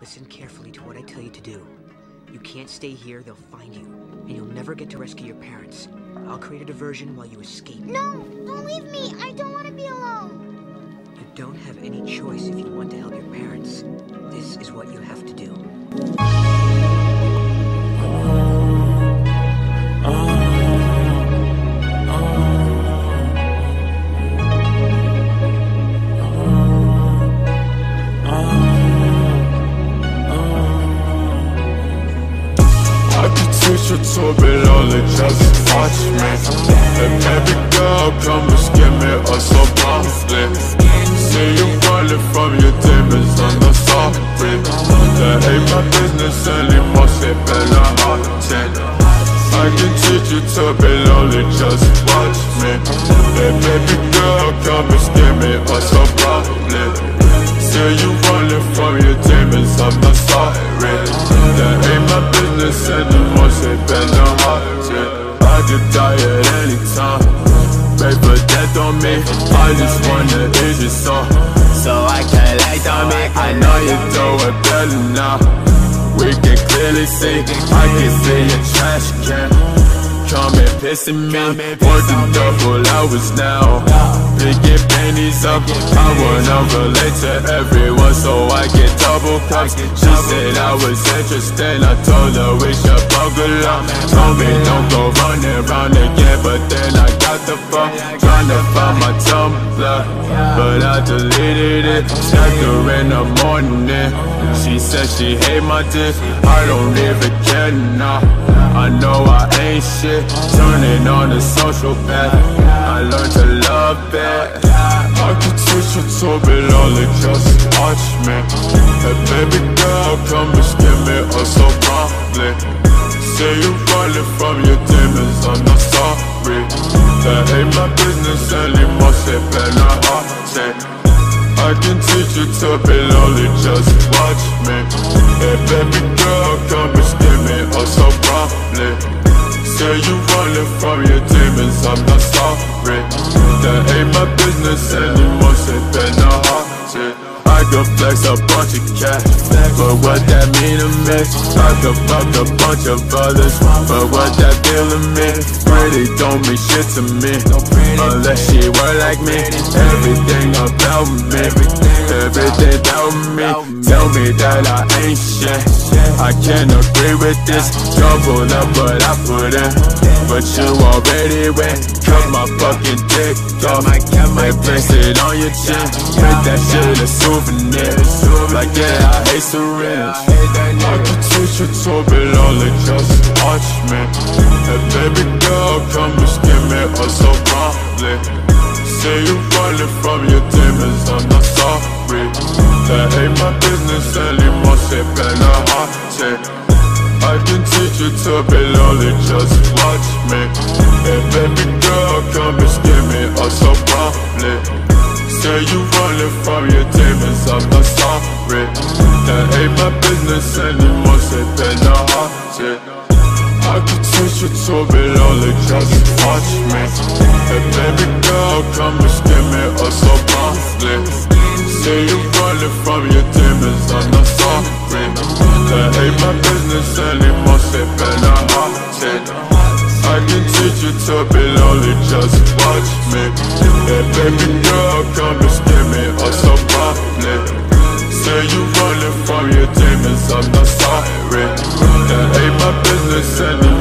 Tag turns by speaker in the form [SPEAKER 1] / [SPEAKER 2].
[SPEAKER 1] Listen carefully to what I tell you to do. You can't stay here, they'll find you. And you'll never get to rescue your parents. I'll create a diversion while you escape.
[SPEAKER 2] No! Don't leave me! I don't want to be alone!
[SPEAKER 1] You don't have any choice if you want to help your parents. This is what you have to do.
[SPEAKER 3] Teach you to be lonely, just watch me. And baby girl, come and give me a so promptly. See you running from your demons, I'm not sorry. That ain't my business anymore, c'est bella hearted. I can teach you to be lonely, just watch me. And baby girl, come and give me a so promptly. See you running from your demons, I'm not sorry. That ain't my business anymore, c'est bella hearted. I could die at any time, pray for death on me. I just wanna ease your soul, so I can't lay on me. I know you do it better now. We can clearly see, I can see your trash can. Come and pissing me, working double hours now. Picking pennies up, I wanna relate to everyone, so I get double cups. She said I was interested, I told her we should buckle up. Told me don't go running round again, but then I got the phone, trying to find my Tumblr, but I deleted it, checked her in the morning. She said she hate my dick, I don't even care now. I know I ain't shit, turning on the social path. I learned to love it. I could teach you to be lonely, just watch me. Hey baby girl, come and give me a so promptly. Say you running from your demons, I'm not sorry. That ain't my business anymore, c'est bella hearted. I can teach you to be lonely, just watch me. Hey baby girl, come and give me a so promptly. Say you running from your demons, I'm not sorry. That ain't my business anymore, c'est bella hearted. I could flex a bunch of cash, but what that mean to me? I could fuck a bunch of others, but what that feel to me? Pretty don't mean shit to me, unless she were like me. Everything about me, everything about me, tell me that I ain't shit. I can't agree with this, trouble up what I put in, but you already went. Cut my fucking dick off and place it on your chin. Make that shit a souvenir, like yeah, I hate Syringe. I could teach you to be lonely, just watch me. Hey baby girl, come and give me a so promptly. Say you running from your demons, I'm not sorry. That ain't my business anymore, c'est bella hearted. I can teach you to be lonely, just watch me. Hey baby girl, come and give me a so promptly. Say you running from your demons, I'm not sorry. That ain't my business anymore, c'est bella hearted. I could teach you to be lonely, just watch me. Hey baby girl, come and give me a so promptly. Say you running from your demons, I'm not sorry. That ain't my business anymore, c'est bella hearted. I can teach you to be lonely, just watch me. Hey baby girl, come and give me a so promptly. Say you running from your demons, I'm not sorry. That ain't my business anymore.